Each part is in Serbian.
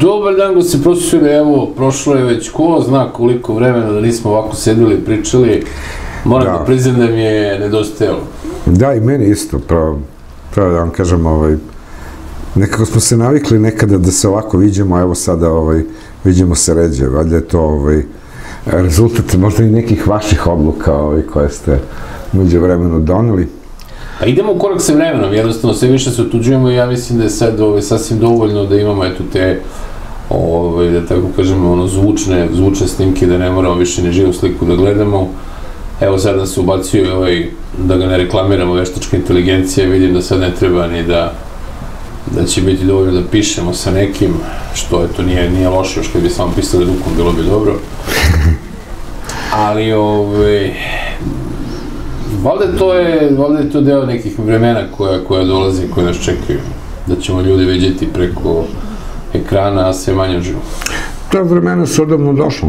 Dobar dan, gosti profesori, evo, prošlo je već ko zna koliko vremena da nismo ovako sedeli i pričali. Moram da priznam da mi je nedostajalo. Da, i meni isto, pravo da vam kažem, nekako smo se navikli nekada da se ovako viđemo, a evo sada viđemo se ređe, valjda je to rezultat možda i nekih vaših odluka koje ste među vremenu doneli. A idemo u korak sa vremenom, jednostavno sve više se otuđujemo i ja mislim da je sad sasvim dovoljno da imamo eto te, da tako kažemo, zvučne snimke, da ne moramo više ni živu sliku da gledamo. Evo sad nam se ubacio da ga ne reklamiramo, veštačka inteligencija, vidim da sad ne treba ni da će biti dovoljno da pišemo sa nekim, što eto nije loše, još kad bi samo pisali rukom bilo bi dobro. Ali, valjda je to deo nekih vremena koja dolazi i koje nas čekaju, da ćemo ljudi vidjeti preko ekrana, a sve manje uživo. Ta vremena su odavno došla,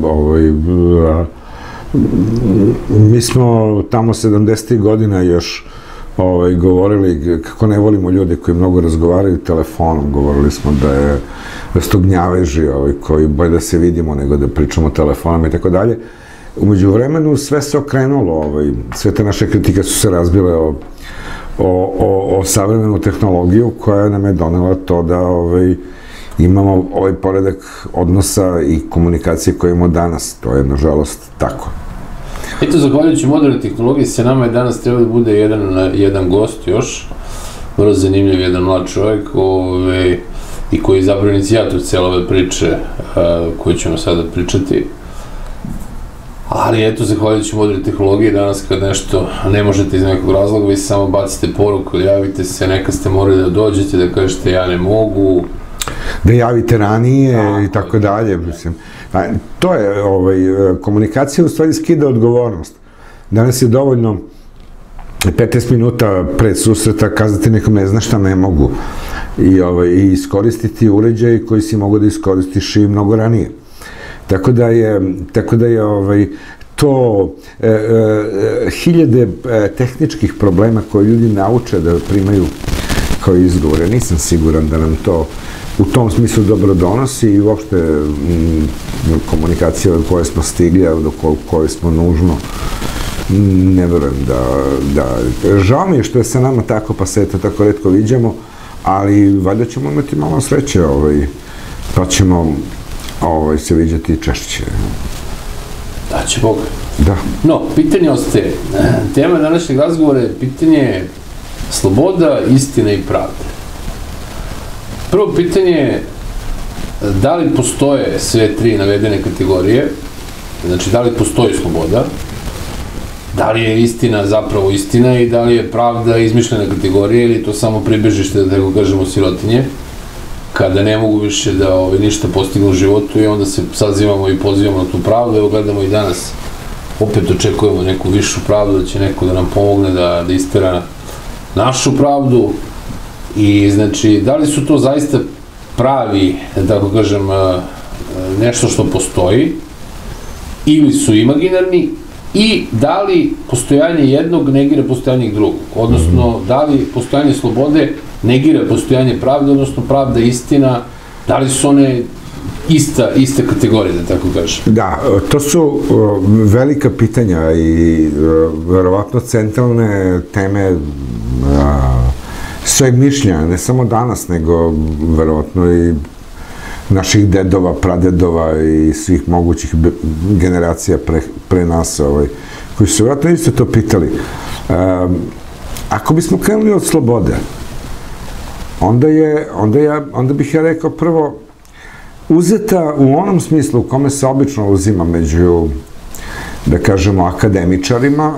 mi smo tamo 70. godina još govorili kako ne volimo ljude koji mnogo razgovaraju telefonom, govorili smo da su to gnjaveži koji bolje da se vidimo nego da pričamo telefonom i tako dalje. Umeđu vremenu sve se okrenulo, sve te naše kritike su se razbile o savremenu tehnologiju koja nam je donela to da imamo ovaj poredak odnosa i komunikacije koje imamo danas. To je, nažalost, tako. Eto, zahvaljujući modernoj tehnologiji, sa nama je danas trebao da bude jedan gost još, vrlo zanimljiv, jedan mlad čovjek, i koji je zapravo inicijator cijele ove priče koju ćemo sada pričati. Ali eto, zahvaljujući modernoj tehnologiji, danas kad nešto ne možete iz nekog razloga, vi samo bacite poruku, javite se, nekad ste morali da dođete, da kažete ja ne mogu. Da javite ranije i tako dalje. To je, komunikacija u stvari skida odgovornost. Danas je dovoljno 15 minuta pred susreta kazati nekom ne zna šta ne mogu i iskoristiti uređaj koji si mogu da iskoristiš i mnogo ranije. Tako da je to hiljade tehničkih problema koje ljudi nauče da primaju kao izgovore. Nisam siguran da nam to u tom smislu dobro donosi i uopšte komunikacija do koje smo stigli, do koje smo nužno, ne verujem da... Žao mi je što je sa nama tako, pa se eto tako retko viđamo, ali valjda ćemo imati malo sreće, pa ćemo se viđati češće. Da će Bog. Da. No, pitanje ostaje. Tema današnjeg razgovora je pitanje sloboda, istina i pravda. Prvo pitanje je da li postoje sve tri navedene kategorije, znači da li postoji sloboda, da li je istina zapravo istina i da li je pravda izmišljena kategorija ili to samo pribežište, da tako kažemo, sirotinje, kada ne mogu više da ništa postignu u životu i onda se sazivamo i pozivamo na tu pravdu. Evo gledamo i danas, opet očekujemo neku višu pravdu, da će neko da nam pomogne da istera našu pravdu. I znači, da li su to zaista pravi, da tako kažem, nešto što postoji, ili su imaginarni, i da li postojanje jednog negira postojanje drugog, odnosno da li postojanje slobode negira postojanje pravde, odnosno pravda i istina, da li su one iste kategorije, da tako kažem? Da, to su velika pitanja i verovatno centralne teme sveg mišljenja, ne samo danas, nego verovatno i naših dedova, pradedova i svih mogućih generacija pre nas, koji su verovatno isto to pitali. Ako bismo krenuli od slobode, onda bih ja rekao prvo, uzeta u onom smislu u kome se obično uzima među, da kažemo, akademičarima,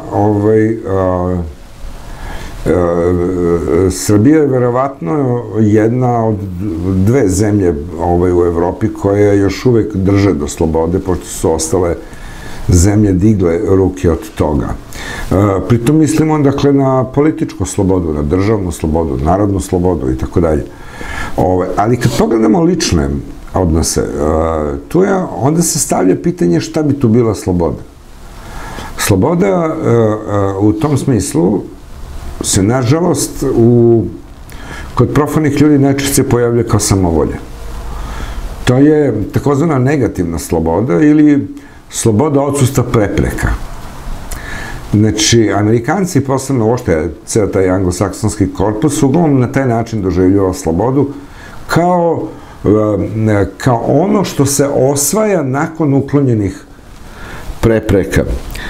Srbija je verovatno jedna od dve zemlje u Evropi koje još uvek drže do slobode, pošto su ostale zemlje digle ruke od toga. Pritom mislimo, dakle, na političku slobodu, na državnu slobodu, narodnu slobodu i tako dalje. Ali kad pogledamo lične odnose, onda se stavlja pitanje šta bi tu bila sloboda. Sloboda u tom smislu se, nažalost, kod profanih ljudi najčešće pojavlja kao samovolja. To je takozvana negativna sloboda ili sloboda odsustva prepreka. Znači, Amerikanci, posebno uopšte ceo taj anglosaksonski korpus, uglavnom na taj način doživljava slobodu kao ono što se osvaja nakon uklonjenih prepreka.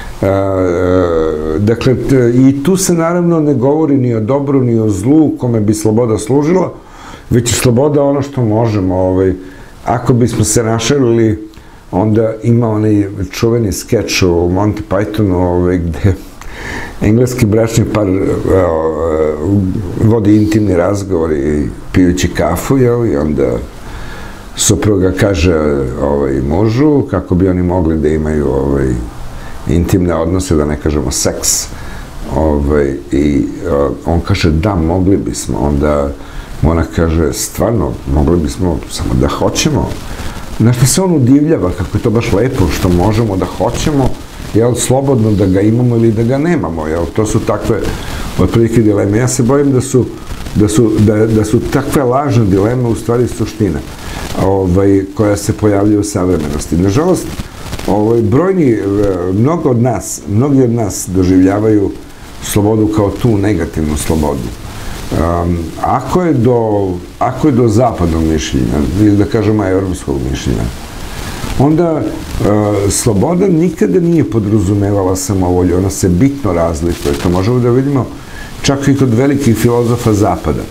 Dakle, i tu se naravno ne govori ni o dobru, ni o zlu kome bi sloboda služila, već je sloboda ono što možemo. Ako bismo se našalili, onda ima onaj čuveni skeč u Monty Pythonu gde engleski bračni par vodi intimni razgovor i pijući kafu, i onda supruga kaže mužu kako bi oni mogli da imaju intimne odnose, da ne kažemo seks. I on kaže da, mogli bismo. Onda ona kaže, stvarno, mogli bismo, samo da hoćemo. Na što se on udivljava, kako je to baš lepo, što možemo da hoćemo, slobodno da ga imamo ili da ga nemamo. To su takve otprilike dileme. Ja se bojim da su takve lažne dileme u stvari suština koja se pojavljaju u savremenosti. Nažalost, mnogi od nas doživljavaju slobodu kao tu negativnu slobodu. Ako je do zapadnog mišljenja, ili da kažemo evropskog mišljenja, onda sloboda nikada nije podrazumevala samovolju, ona se bitno razlikuje. To možemo da vidimo čak i kod velikih filozofa zapada,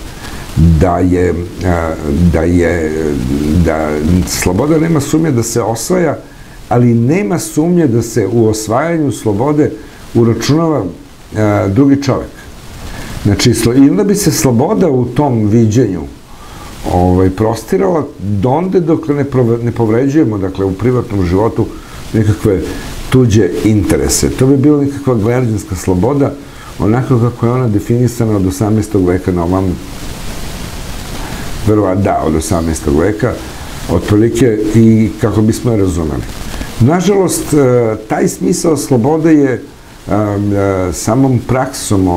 da sloboda nema sumnje da se osvaja, ali nema sumnje da se u osvajanju slobode uračunava drugi čovek. Znači, i onda bi se sloboda u tom viđenju prostirala donde dok ne povređujemo, dakle, u privatnom životu nekakve tuđe interese. To bi bila nekakva gverđanska sloboda, onako kako je ona definisana od 18. veka na ovam, verovatno da, od 18. veka, otprilike, i kako bismo je razumeli. Nažalost, taj smisao slobode je samom praksom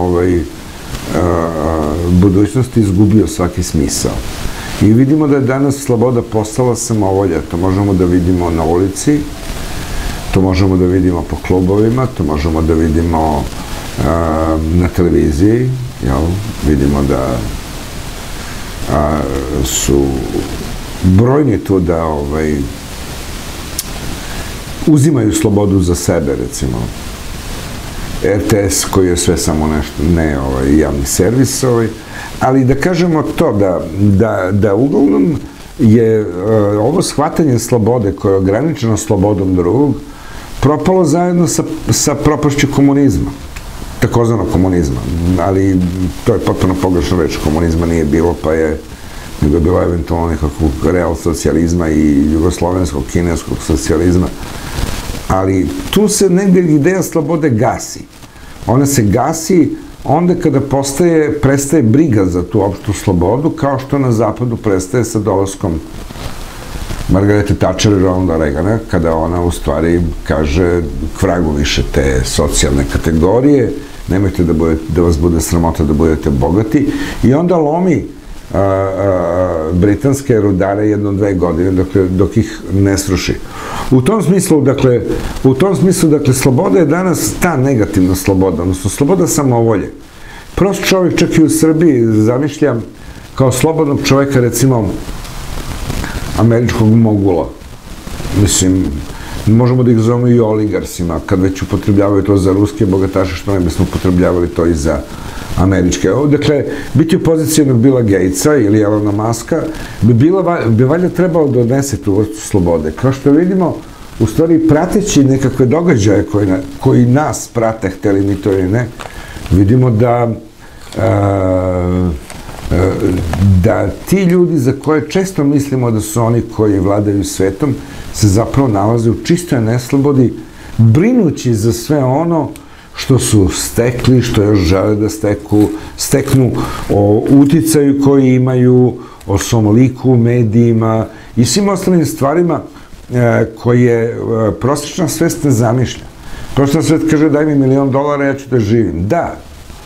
budućnosti izgubio svaki smisao. I vidimo da je danas sloboda postala samovolja. To možemo da vidimo na ulici, to možemo da vidimo po klubovima, to možemo da vidimo na televiziji, vidimo da su brojni tu da uzimaju slobodu za sebe, recimo. RTS koji je sve samo nešto, ne javni servis, ali da kažemo to, da uglavnom je ovo shvatanje slobode koje je ograničeno slobodom drugog propalo zajedno sa propašću komunizma, takozvanog komunizma, ali to je potpuno pogrešna reč, komunizma nije bilo, nego je bilo eventualno nekakvog real socijalizma i jugoslovenskog, kineskog socijalizma. Ali tu se negde ideja slobode gasi. Ona se gasi onda kada prestaje briga za tu opštu slobodu, kao što na zapadu prestaje sa dolaskom Margarete Thatcher i Ronalda Reagana, kada ona u stvari kaže k vragu više te socijalne kategorije, nemojte da vas bude sramota da budete bogati, i onda lomi britanske rudare 1-2 godine dok ih ne sruši. U tom smislu, dakle, sloboda je danas ta negativna sloboda, odnosno sloboda samovolje. Prost čovjek čak i u Srbiji zamišlja kao slobodnog čoveka, recimo, američkog mogula. Mislim, možemo da ih zovemo i oligarsima, kad već upotrebljavaju to za ruske bogataše, što ne bismo upotrebljavali to i za američke. Dakle, biti u poziciji jednog Billa Gatesa ili Elona Muska bi valjda trebalo da odnese tu vrstu slobode. Kao što vidimo, u stvari prateći nekakve događaje koji nas prate, hteli mi to ili ne, vidimo da ti ljudi za koje često mislimo da su oni koji vladaju svetom se zapravo nalaze u čistoj neslobodi, brinući za sve ono što su stekli, što još žele da steknu, o uticaju koji imaju, o svom liku u medijima i svim ostalim stvarima koje prosječna svest ne zamišlja. Prosječna svest kaže daj mi $1.000.000, ja ću da živim. Da,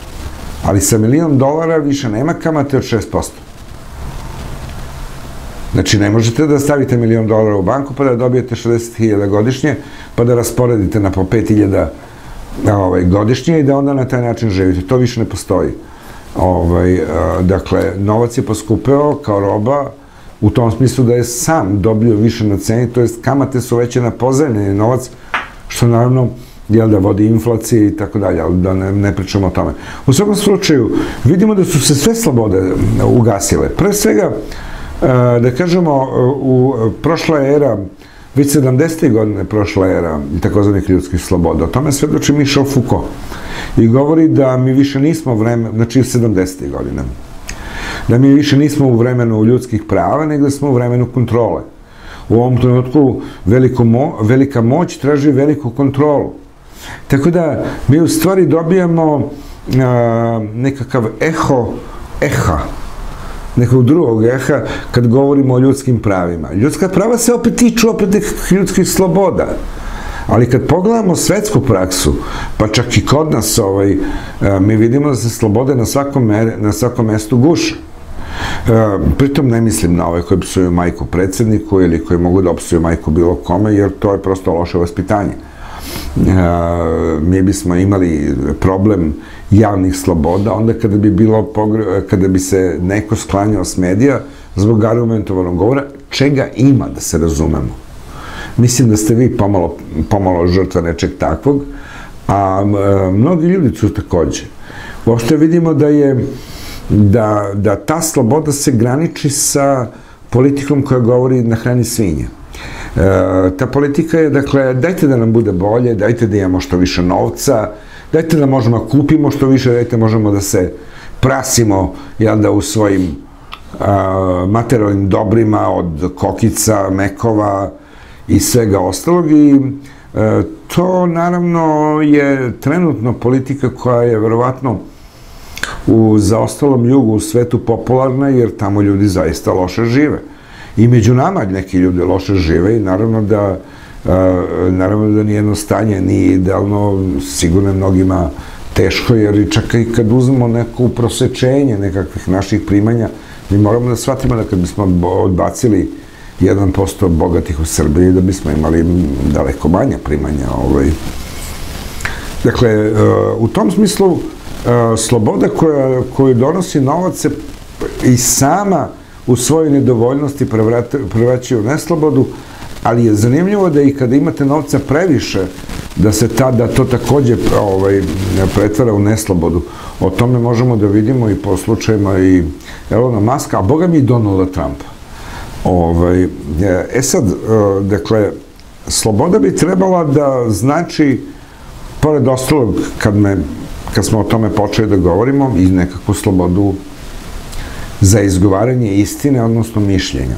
ali sa $1.000.000 više nema kamate od 6%. Znači, ne možete da stavite $1.000.000 u banku pa da dobijete 60.000 godišnje, pa da rasporedite na po 5.000 godišnje i da onda na taj način živite. To više ne postoji. Dakle, novac je poskupeo kao roba u tom smislu da je sam dobio više na ceni, to jest kamate su veće na pozajmljeni novac, što naravno da vodi inflacije i tako dalje, ali da ne pričamo o tome. U svakom slučaju, vidimo da su se sve slobode ugasile. Pre svega, da kažemo, prošla era, već 70. godine prošla era takozvanih ljudskih sloboda. O tome svedoči Michel Foucault i govori da mi više nismo znači 70. godina, da mi više nismo u vremenu ljudskih prava, nego da smo u vremenu kontrole. U ovom trenutku velika moć traži veliku kontrolu. Tako da mi u stvari dobijamo nekakav eha, nekog drugog eha kad govorimo o ljudskim pravima. Ljudska prava se opet tiču nekih ljudskih sloboda. Ali kad pogledamo svetsku praksu, pa čak i kod nas, mi vidimo da se slobode na svakom mestu guše. Pritom ne mislim na ove koji psuju majku predsjedniku ili koji mogu da opsuju majku bilo kome, jer to je prosto loše vaspitanje. Mi bismo imali problem javnih sloboda onda kada bi se neko sklanjao s medija zbog argumentovanog govora, čega ima, da se razumemo. Mislim da ste vi pomalo žrtva nečeg takvog, a mnogi ljudi su takođe. Uopšte vidimo da ta sloboda se graniči sa politikom koja govori na hrani svinje. Ta politika je, dakle, dajte da nam bude bolje, dajte da imamo što više novca, dajte da možemo da kupimo što više, dajte možemo da se prasimo, u svojim materijalnim dobrima od kokica, mekova i svega ostalog, i to naravno je trenutno politika koja je verovatno u zaostalom jugu u svetu popularna, jer tamo ljudi zaista loše žive. I među nama neki ljudi loše žive i naravno da nijedno stanje nije idealno, sigurno je mnogima teško, jer čak i kad uzmemo neko prosečenje nekakvih naših primanja, mi moramo da shvatimo da kad bismo odbacili 1% bogatih u Srbiji, da bismo imali daleko manja primanja. Dakle, u tom smislu, sloboda koju donosi novac se i sama u svojoj nedovoljnosti prevraćaju u neslobodu, ali je zanimljivo da i kada imate novca previše, da to takođe pretvara u neslobodu. O tome možemo da vidimo i po slučajima i Elona Muska, a boga mi i Donalda Trumpa. Sad, dakle, sloboda bi trebala da znači, pored ostalog, kad smo o tome počeli da govorimo, i nekakvu slobodu za izgovaranje istine, odnosno mišljenja.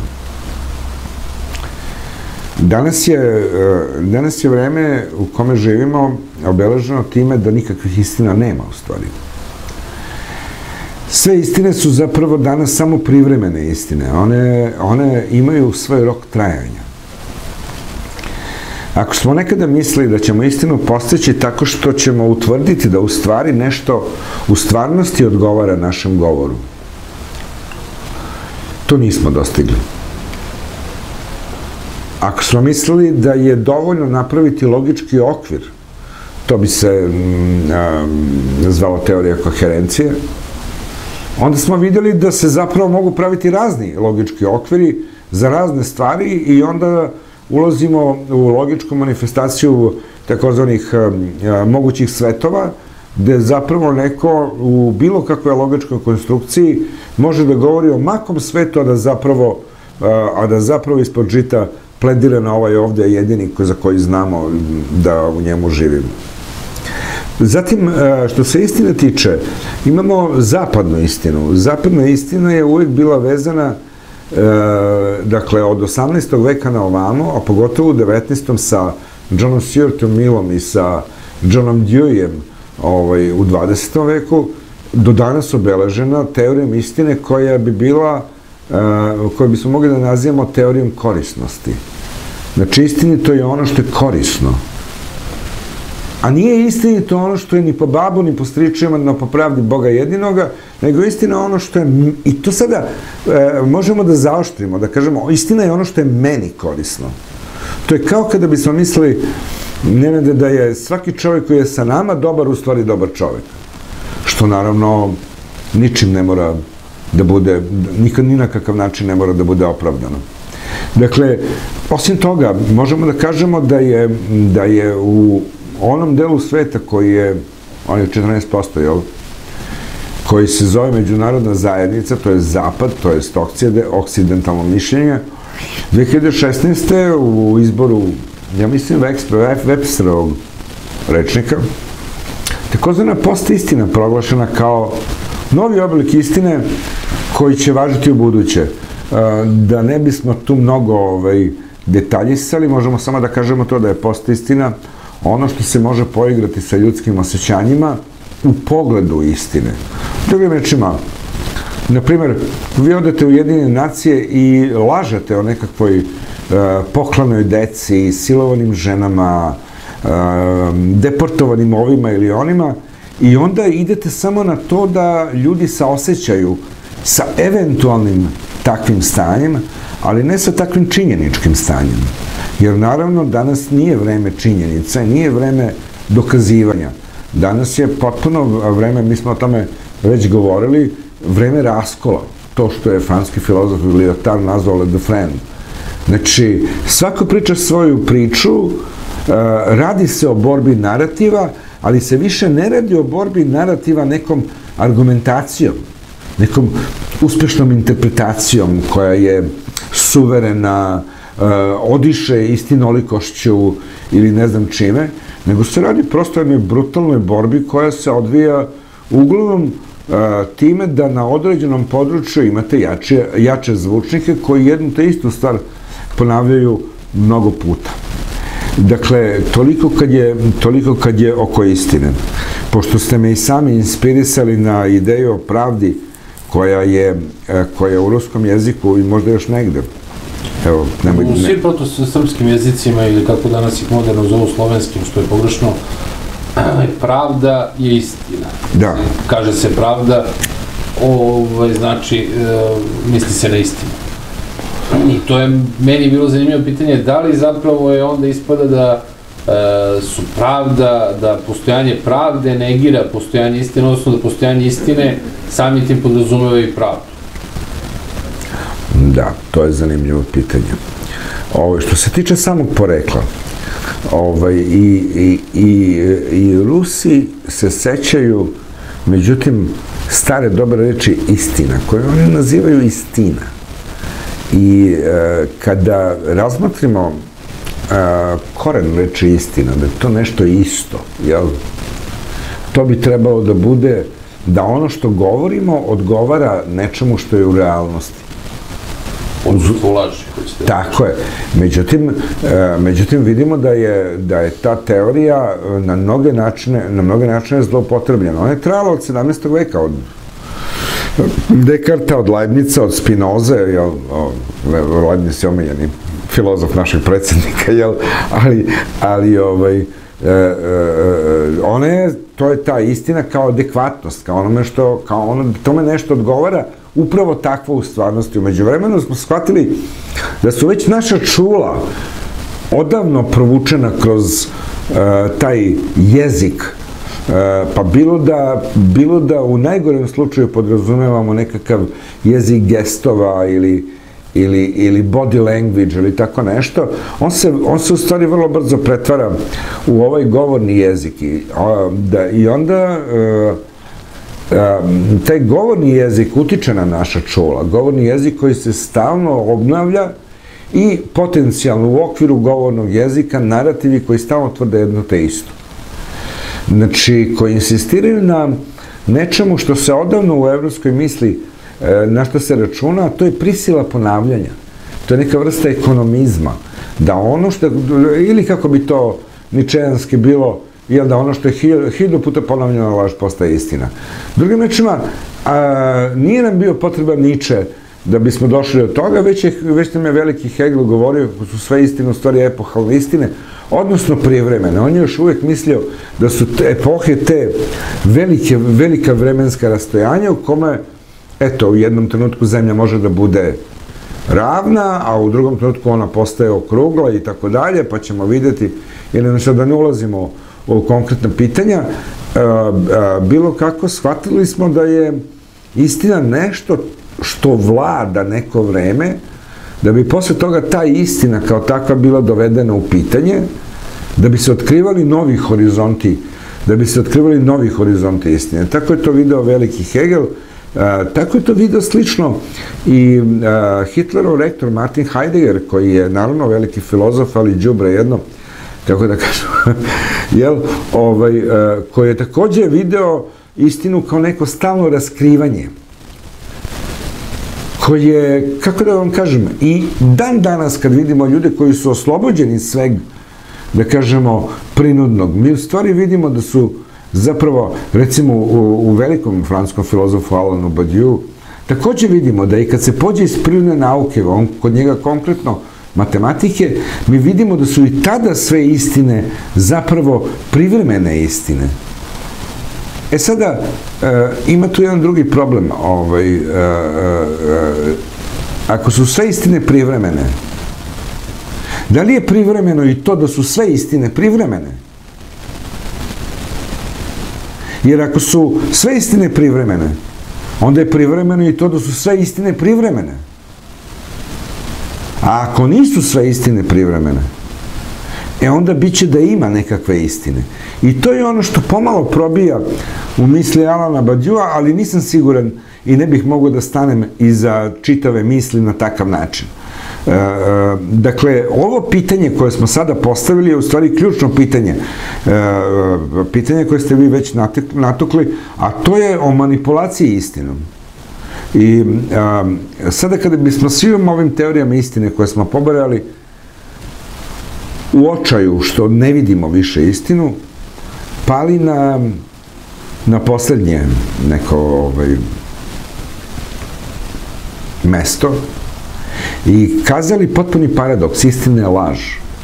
Danas je vreme u kome živimo obeleženo time da nikakvih istina nema, u stvari. Sve istine su zapravo danas samo privremene istine. One imaju svoj rok trajanja. Ako smo nekada mislili da ćemo istinu postići tako što ćemo utvrditi da u stvari nešto u stvarnosti odgovara našem govoru, to nismo dostigli. Ako smo mislili da je dovoljno napraviti logički okvir, to bi se zvalo teorija koherencije, onda smo vidjeli da se zapravo mogu praviti razni logički okviri za razne stvari i onda ulazimo u logičku manifestaciju takozvanih mogućih svetova, gde zapravo neko u bilo kakvoj logičkoj konstrukciji može da govori o makom svetu, a da zapravo ispod žita pledira na ovaj ovde jedini za koji znamo da u njemu živimo. Zatim, što se istine tiče, imamo zapadnu istinu. Zapadna istina je uvijek bila vezana, dakle, od 18. veka na ovamo, a pogotovo u 19. sa Johnom Stuartom Millom i sa Johnom Deweyem u 20. veku, do danas obeležena teorijom istine koja bi bila, koju bismo mogli da nazivamo teorijom korisnosti. Znači, istinito je ono što je korisno, A nije istinito ono što je ni po babu, ni po stričevima, ni po pravdi Boga jedinoga, nego istina ono što je, i to sada možemo da zaoštrimo, da kažemo, istina je ono što je meni korisno. To je kao kada bismo mislili, Nenade, da je svaki čovjek koji je sa nama dobar, u stvari dobar čovjek. Što naravno ničim ne mora da bude, nikad ni na kakav način ne mora da bude opravdano. Dakle, osim toga, možemo da kažemo da je u onom delu sveta koji je, on je 14%, jel? Koji se zove međunarodna zajednica, to je Zapad, to je oksidentalno mišljenje, 2016. u izboru, ja mislim, Websterovog rečnika, takozvana post-istina proglašena kao novi oblik istine koji će važiti u buduće. Da ne bismo tu mnogo detaljisali, možemo samo da kažemo to da je post-istina ono što se može poigrati sa ljudskim osjećanjima u pogledu istine. Drugim rečima, na primjer, vi odete u Ujedinjene nacije i lažete o nekakvoj poklanoj deci, silovanim ženama, deportovanim ovima ili onima, i onda idete samo na to da ljudi saosećaju sa eventualnim takvim stanjem, ali ne sa takvim činjeničkim stanjem. Jer naravno danas nije vreme činjenica, nije vreme dokazivanja. Danas je potpuno vreme, mi smo o tome već govorili, vreme raskola. To što je francuski filozof Lyotard nazvao le Dufresne. Znači, svako priča svoju priču, radi se o borbi narativa, ali se više ne radi o borbi narativa nekom argumentacijom, nekom uspešnom interpretacijom koja je suverena, odiše istinolikošću ili ne znam čime, nego se radi prosto o jednoj brutalnoj borbi koja se odvija uglavnom time da na određenom području imate jače zvučnike koji jednu te istu stvar ponavljaju mnogo puta. Dakle, toliko kad je oko istine. Pošto ste me i sami inspirisali na ideju o pravdi koja je u ruskom jeziku i možda još negde. Evo, nemoj... U svim proto-srpskim jezicima, ili kako danas ih moderno zovu slovenskim, što je pogrešno, pravda je istina. Da. Kaže se pravda, znači, misli se na istinu. I to je meni bilo zanimljivo pitanje, da li zapravo je onda ispada da su pravda, da postojanje pravde negira postojanje istine, odnosno da postojanje istine samim tim podrazumeva i pravdu. Da, to je zanimljivo pitanje. Što se tiče samog porekla, i Rusi se sećaju, međutim, stare dobre reči istina, koje oni nazivaju istina. I kada razmotrimo koren reči istina, da je to nešto isto, jel? To bi trebalo da bude da ono što govorimo odgovara nečemu što je u realnosti. Odsustvo laži. Tako je. Međutim, vidimo da je ta teorija na mnoge načine zloupotrebljena. Ona je trajala od 17. veka, od Dekarta, od Leibnica, od Spinoze, Leibniz je omiljeni filozof našeg predsjednika, ali to je ta istina kao adekvatnost, kao onome što, tome nešto odgovara, upravo takvo u stvarnosti. Umeđu vremenu smo shvatili da su već naša čula odavno provučena kroz taj jezik, pa bilo da u najgorem slučaju podrazumevamo nekakav jezik gestova ili body language ili tako nešto, on se u stvari vrlo brzo pretvara u ovaj govorni jezik i onda taj govorni jezik utiče na naša čula, govorni jezik koji se stalno obnavlja i potencijalno u okviru govornog jezika narativi koji stalno tvrde jedno te isto. Znači, koji insistiraju na nečemu što se odavno u evropskoj misli, na što se računa, a to je prisila ponavljanja. To je neka vrsta ekonomizma. Da ono što, ili kako bi to ničejanski bilo, da ono što je 1000 puta ponavljena laž postaje istina. Drugim rečima, nije nam bio potreban Niče da bismo došli do toga, već nam je veliki Hegel govorio kako su sve istine u stvari epohalne istine, odnosno prijevremene. On je još uvijek mislio da su epohe te velika vremenska rastojanja u kome, eto, u jednom trenutku zemlja može da bude ravna, a u drugom trenutku ona postaje okrugla i tako dalje, pa ćemo vidjeti, ili nešto da ne ulazimo u konkretna pitanja, bilo kako shvatili smo da je istina nešto što vlada neko vreme, da bi posle toga ta istina kao takva bila dovedena u pitanje, da bi se otkrivali novi horizonti istine. Tako je to video veliki Hegel, tako je to video slično i Hitlerov rektor Martin Heidegger, koji je naravno veliki filozof, ali đubre jedno, kako da kažem, koji je također video istinu kao neko stalno raskrivanje, koji je, kako da vam kažem, i dan danas kad vidimo ljude koji su oslobođeni sveg, da kažemo, prinudnog, mi u stvari vidimo da su zapravo, recimo u velikom francuskom filozofu Alanu Badiou, također vidimo da i kad se pođe iz prirodne nauke, kod njega konkretno matematike, mi vidimo da su i tada sve istine zapravo privremene istine. E sada, ima tu jedan drugi problem. Ako su sve istine privremene, da li je privremeno i to da su sve istine privremene? Jer ako su sve istine privremene, onda je privremeno i to da su sve istine privremene. A ako nisu sve istine privremene, onda bit će da ima nekakve istine. I to je ono što pomalo probija u misli Alana Badioua, ali nisam siguran i ne bih mogao da stanem iza čitave misli na takav način. Dakle, ovo pitanje koje smo sada postavili je u stvari ključno pitanje. Pitanje koje ste vi već natukli, a to je o manipulaciji istinom. I sada kada bismo svim ovim teorijama istine koje smo pobrali u očaju što ne vidimo više istinu, pali na poslednje neko mesto i kazali potpuni paradoks, istina je laž.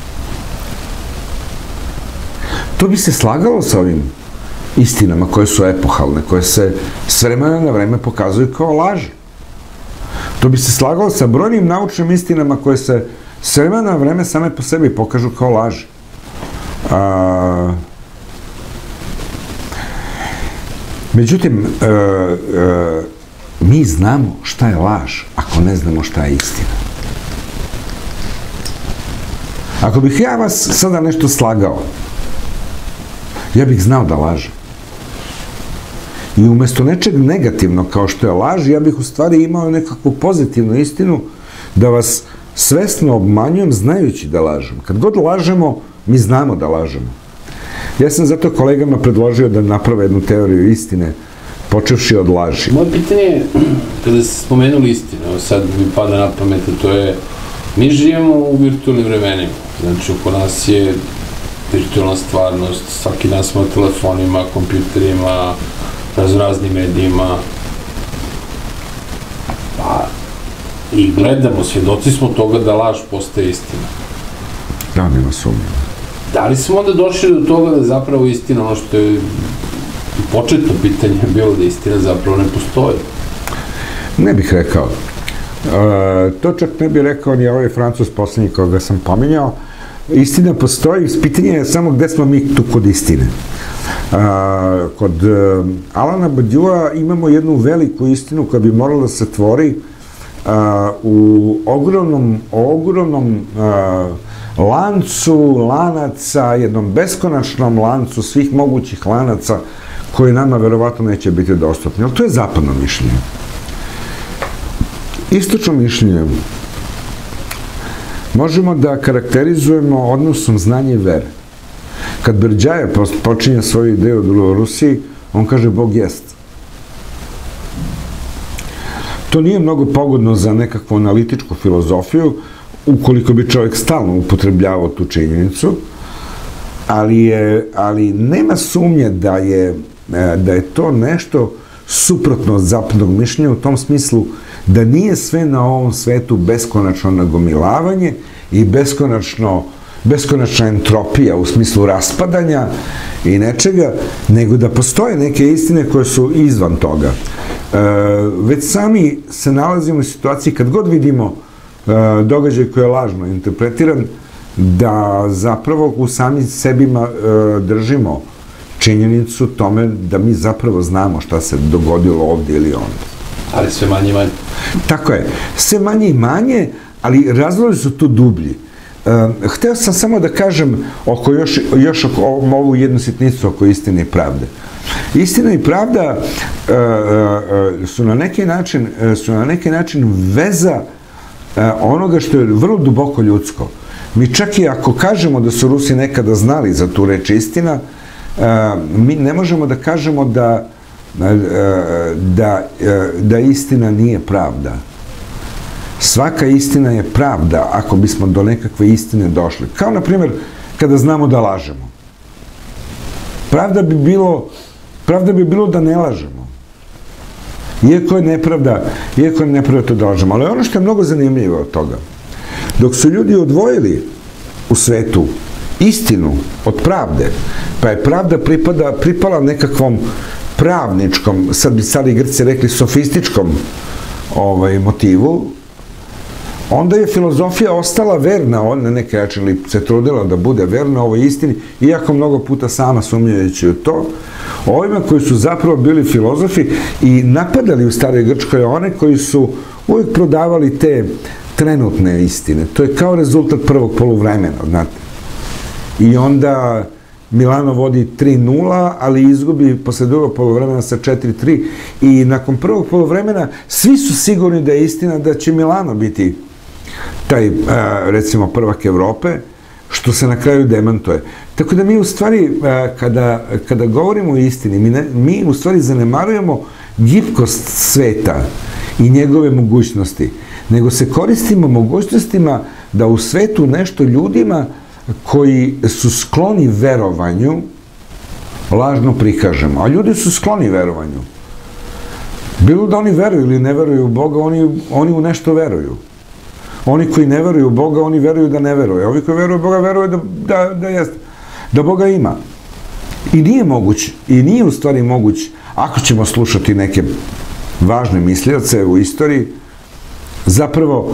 To bi se slagalo sa ovim istinama koje su epohalne, koje se s vremena na vreme pokazuju kao laži. To bi se slagalo sa brojnim naučnim istinama koje se s vremena na vreme same po sebi pokažu kao laži. Međutim, mi znamo šta je laž ako ne znamo šta je istina. Ako bih ja vas sada nešto slagao, ja bih znao da lažem. I umjesto nečeg negativnog kao što je laž, ja bih u stvari imao nekakvu pozitivnu istinu da vas svesno obmanjujem znajući da lažem. Kad god lažemo, mi znamo da lažemo. Ja sam zato kolegama predložio da naprave jednu teoriju istine, počevši od laži. Moje pitanje je, kada ste spomenuli istinu, sad mi pada na pamet, to je, mi živimo u virtualnim vremenima. Znači, oko nas je virtualna stvarnost, svaki dan smo na telefonima, kompjuterima, raznim medijima. I gledamo, svjedoci smo toga da laž postaje istina. Da, nema sumnje. Da li smo onda došli do toga da zapravo istina, ono što je početno pitanje bilo da istina zapravo ne postoji? Ne bih rekao. To čak ne bih rekao ni ovaj Francuz poslednji koga sam pominjao. Istina postoji, pitanje je samo gde smo mi tu kod istine. Kod Alana Badioua imamo jednu veliku istinu koja bi morala da se tvori u ogromnom lancu lanaca, jednom beskonačnom lancu svih mogućih lanaca koji nama verovatno neće biti dostupni. Ali to je zapadno mišljenje. Istočno mišljenje možemo da karakterizujemo odnosom znanja i vere. Kad Berdjajev počinje svoju ideju o Rusiji, on kaže Bog jest. To nije mnogo pogodno za nekakvu analitičku filozofiju, ukoliko bi čovjek stalno upotrebljavao tu činjenicu, ali nema sumnje da je to nešto suprotno od zapadnog mišljenja u tom smislu da nije sve na ovom svetu beskonačno nagomilavanje i beskonačna entropija u smislu raspadanja i nečega, nego da postoje neke istine koje su izvan toga. Već sami se nalazimo u situaciji kad god vidimo događaj koji je lažno interpretiran, da zapravo u sami sebima držimo činjenicu tome da mi zapravo znamo šta se dogodilo ovdje ili onda. Ali sve manje i manje. Tako je. Sve manje i manje, ali razlozi su tu dublji. Hteo sam samo da kažem još oko ovu jednu sitnicu oko istine i pravde. Istina i pravda su na neki način veza onoga što je vrlo duboko ljudsko. Mi čak i ako kažemo da su Rusi nekada znali za tu reč istina, mi ne možemo da kažemo da istina nije pravda. Svaka istina je pravda ako bismo do nekakve istine došli. Kao, na primjer, kada znamo da lažemo. Pravda bi bilo da ne lažemo. Iako je nepravda to da lažemo. Ali ono što je mnogo zanimljivo od toga, dok su ljudi odvojili u svetu istinu od pravde, pa je pravda pripala nekakvom pravničkom, sad bi stari Grci rekli sofističkom motivu, onda je filozofija ostala verna, na neki način, ili se trudila da bude verna ovoj istini, iako mnogo puta sama sumnjajući u to, ovima koji su zapravo bili filozofi i napadali u staroj Grčkoj one koji su uvijek prodavali te trenutne istine. To je kao rezultat prvog poluvremena, znate. I onda Milano vodi 3-0, ali izgubi posle drugog poluvremena sa 4-3 i nakon prvog poluvremena svi su sigurni da je istina da će Milano biti taj, recimo, prvak Evrope, što se na kraju demantuje. Tako da mi u stvari, kada govorimo o istini, mi u stvari zanemarujemo gibkost sveta i njegove mogućnosti, nego se koristimo mogućnostima da u svetu nešto ljudima koji su skloni verovanju lažno prikažemo. A ljudi su skloni verovanju. Bilo da oni veruju ili ne veruju u Boga, oni u nešto veruju. Oni koji ne veruju u Boga, oni veruju da ne veruju. Ovi koji veruju u Boga, veruju da Boga ima. I nije u stvari moguć, ako ćemo slušati neke važne mislioce u istoriji, zapravo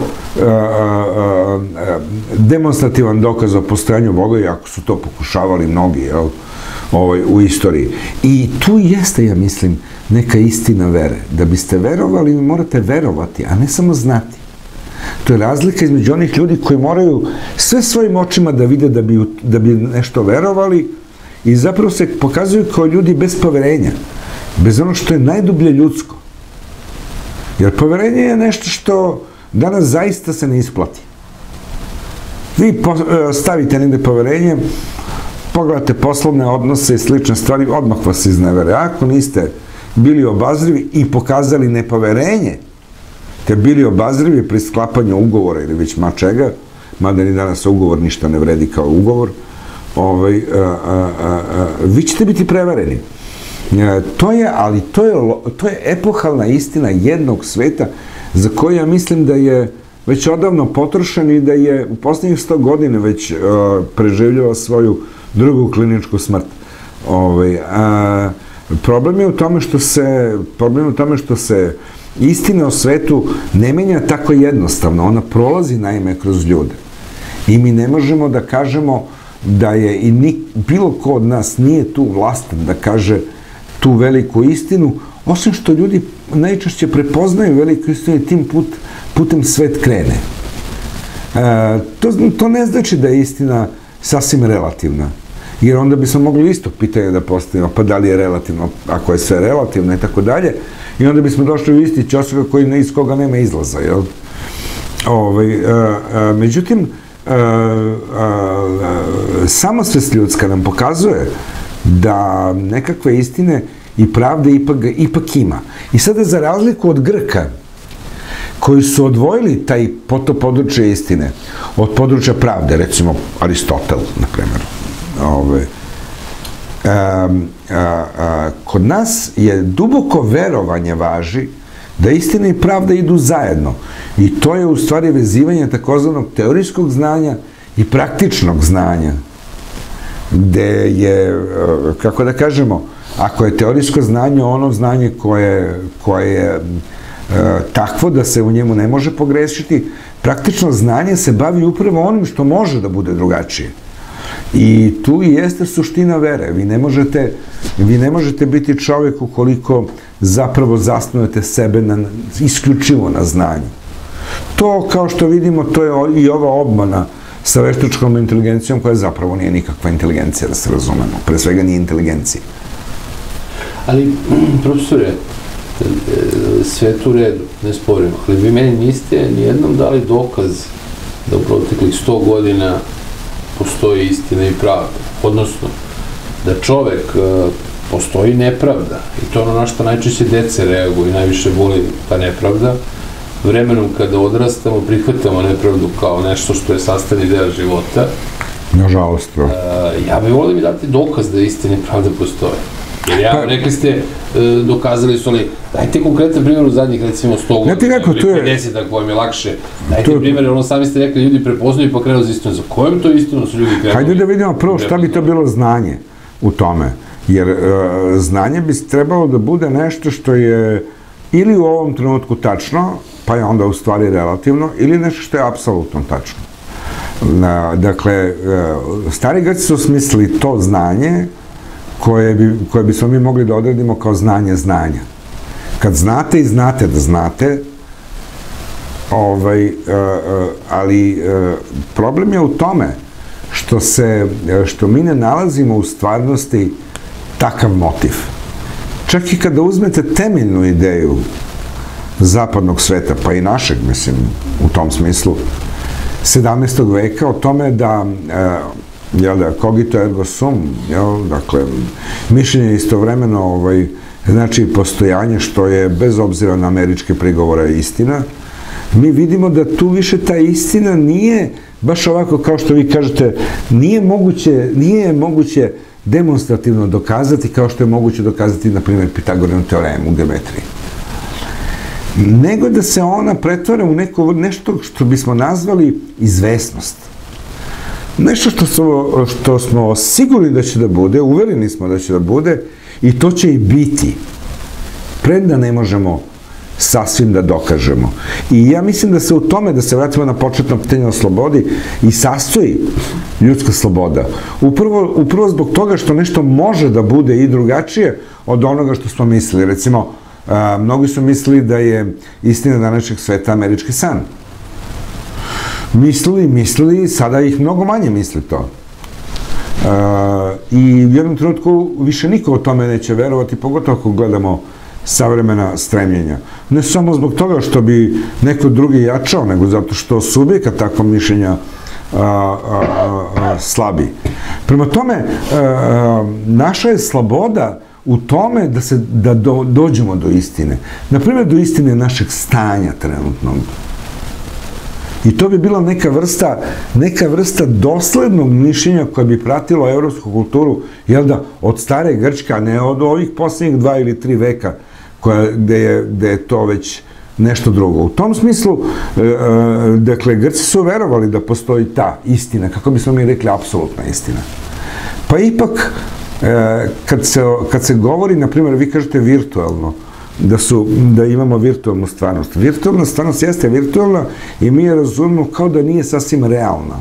demonstrativan dokaz o postojanju Boga, iako su to pokušavali mnogi u istoriji. I tu jeste, ja mislim, neka istina vere. Da biste verovali, vi morate verovati, a ne samo znati. To je razlika između onih ljudi koji moraju sve svojim očima da vide da bi nešto verovali i zapravo se pokazuju kao ljudi bez poverenja, bez ono što je najdublje ljudsko. Jer poverenje je nešto što danas zaista se ne isplati. Vi stavite negde poverenje, pogledate poslovne odnose i slične stvari, odmah vas iznevere. Ako niste bili obazrivi i pokazali nepoverenje, te bili obazrivi pri sklapanju ugovora ili već čega, mada ni danas ugovor ništa ne vredi kao ugovor, vi ćete biti prevareni. To je epohalna istina jednog sveta za koju ja mislim da je već odavno potrošen i da je u poslednjih 100 godina već preživljava svoju drugu kliničku smrt. Problem je u tome što se istina o svetu ne menja tako jednostavno. Ona prolazi naime kroz ljude. I mi ne možemo da kažemo da je i bilo ko od nas nije tu vlastan da kaže tu veliku istinu, osim što ljudi najčešće prepoznaju veliku istinu i tim putem svet krene. To ne znači da je istina sasvim relativna, jer onda bismo mogli isto pitanje da postavimo, pa da li je relativno, ako je sve relativno i tako dalje, i onda bismo došli u isti ćošak iz koga nema izlaza, jel? Međutim, samosvest ljudska nam pokazuje da nekakve istine i pravde ipak ima. I sada, za razliku od Grka, koji su odvojili to područje istine od područja pravde, recimo Aristotel, na primjer, kod nas je duboko verovanje važi da istina i pravda idu zajedno. I to je u stvari vezivanje takozvanog teorijskog znanja i praktičnog znanja, gde je, kako da kažemo, ako je teorijsko znanje ono znanje koje je takvo da se u njemu ne može pogrešiti, praktično znanje se bavi upravo onim što može da bude drugačije. I tu i jeste suština vere. Vi ne možete biti čovjek ukoliko zapravo zasnujete sebe isključivo na znanju. To, kao što vidimo, to je i ova obmana sa veštačkom inteligencijom, koja zapravo nije nikakva inteligencija, da se razumemo. Pre svega nije inteligencija. Ali, profesore, sve tu redu, ne sporimo, ali vi meni niste nijednom dali dokaz da u proteklih 100 godina postoji istina i pravda. Odnosno, da čovek postoji nepravda. I to je ono na što najčešće dece reaguju i najviše boli ta nepravda. Vremenom kada odrastamo, prihvatamo nepravdu kao nešto što je sastavni deo života. Nažalost. Ja bih volio da mi dati dokaz da istina i pravda postoje. Jer rekli ste, dokazali su, ali dajte konkretan primjer u zadnjih, recimo, 100 godina, ili 50, ako vam je lakše. Dajte primjer, ono sami ste rekli, ljudi prepoznaju pa krenu za istinu. Za kojom to istinu su ljudi krenuli? Hajde da vidimo prvo šta bi to bilo znanje u tome. Jer znanje bi trebalo da bude nešto što je ili u ovom trenutku tačno, pa je onda u stvari relativno, ili nešto što je apsolutno tačno. Dakle, stari Grci su smislili to znanje koje bismo mi mogli da odredimo kao znanje znanja. Kad znate i znate da znate, ali problem je u tome što mi ne nalazimo u stvarnosti takav motiv. Čak i kada uzmete temeljnu ideju zapadnog sveta, pa i našeg, mislim, u tom smislu, 17. veka, o tome da cogito ergo sum, dakle, mišljenje istovremeno, znači postojanje, što je, bez obzira na američke prigovore, istina, mi vidimo da tu više ta istina nije baš ovako kao što vi kažete, nije moguće demonstrativno dokazati kao što je moguće dokazati, na primjer, Pitagorinu teoremu u geometriji. Nego da se ona pretvara u nešto što bismo nazvali izvesnost. Nešto što smo sigurni da će da bude, uvereni smo da će da bude, i to će i biti. Premda ne možemo sasvim da dokažemo. I ja mislim da se u tome, da se vratimo na početno pitanje o slobodi, i sastoji ljudska sloboda. Upravo zbog toga što nešto može da bude i drugačije od onoga što smo mislili. Recimo, mnogi su mislili da je istina današnjeg sveta američki san. Mislili, sada ih mnogo manje misli to. I u jednom trenutku više niko o tome neće verovati, pogotovo ako gledamo savremena stremljenja. Ne samo zbog toga što bi neko drugi jačao, nego zato što subjekat takvog mišljenja slabi. Prema tome, naša je sloboda u tome da dođemo do istine. Naprimjer, do istine našeg stanja trenutnog. I to bi bila neka vrsta doslednog mišljenja koja bi pratilo evropsku kulturu, jel da, od stare Grčke, a ne od ovih posljednjih 2 ili 3 veka, gde je to već nešto drugo. U tom smislu, dakle, Grci su verovali da postoji ta istina, kako bismo mi rekli, apsolutna istina. Pa ipak, kad se govori, na primjer, vi kažete virtualno, da imamo virtualnu stvarnost. Virtualna stvarnost jeste virtualna i mi je razumemo kao da nije sasvim realna.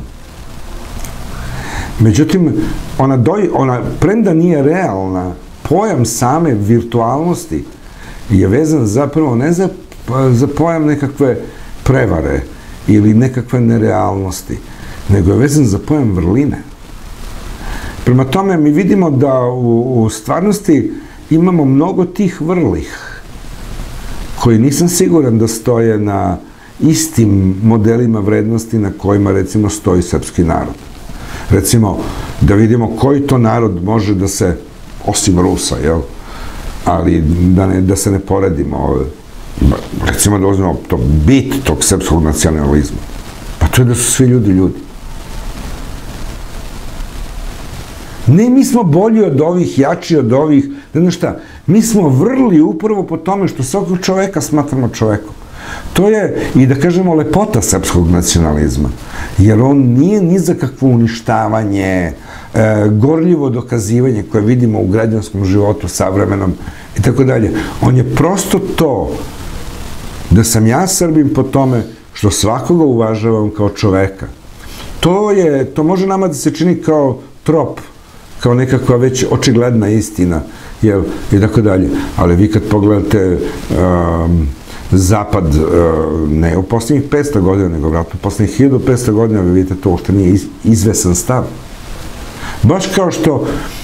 Međutim, premda nije realna, pojam same virtualnosti je vezan zapravo ne za pojam nekakve prevare ili nekakve nerealnosti, nego je vezan za pojam vrline. Prema tome, mi vidimo da u stvarnosti imamo mnogo tih vrlih, koji nisam siguran da stoje na istim modelima vrednosti na kojima, recimo, stoji srpski narod. Recimo, da vidimo koji to narod može da se, osim Rusa, jel? Ali da se ne poredimo, recimo da uzmemo bit tog srpskog nacionalizma. Pa to je da su svi ljudi ljudi. Ne, mi smo bolji od ovih, jači od ovih, ne znam šta. Mi smo vrli upravo po tome što svakog čoveka smatramo čovekom. To je, i da kažemo, lepota srpskog nacionalizma. Jer on nije ni za kakvo uništavanje, gorljivo dokazivanje koje vidimo u građanskom životu savremenom i tako dalje. On je prosto to da sam ja Srbin po tome što svakoga uvažavam kao čoveka. To može nama da se čini kao trop, kao nekakva već očigledna istina, i tako dalje. Ali vi kad pogledate Zapad, ne u posljednjih 500 godina, nego vratno u posljednjih 1500 godina, vi vidite to uopšte nije izvesan stav. Baš kao što